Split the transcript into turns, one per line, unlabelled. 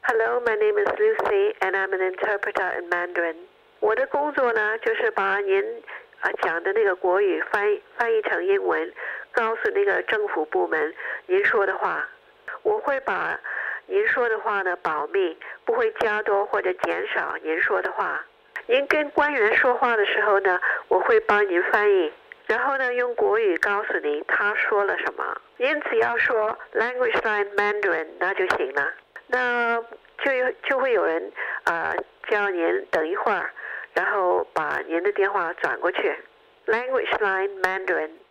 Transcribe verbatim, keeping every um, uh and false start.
Hello, my name is Lucy, and I'm an interpreter in Mandarin. 我的工作呢，就是把您啊讲的那个国语翻译翻译成英文，告诉那个政府部门您说的话。我会把您说的话呢保密，不会加多或者减少您说的话。您跟官员说话的时候呢，我会帮您翻译，然后呢用国语告诉您他说了什么。您只要说 Language Line Mandarin 那就行了。那就有就会有人啊、呃、叫您等一会儿，然后把您的电话转过去。Language Line Mandarin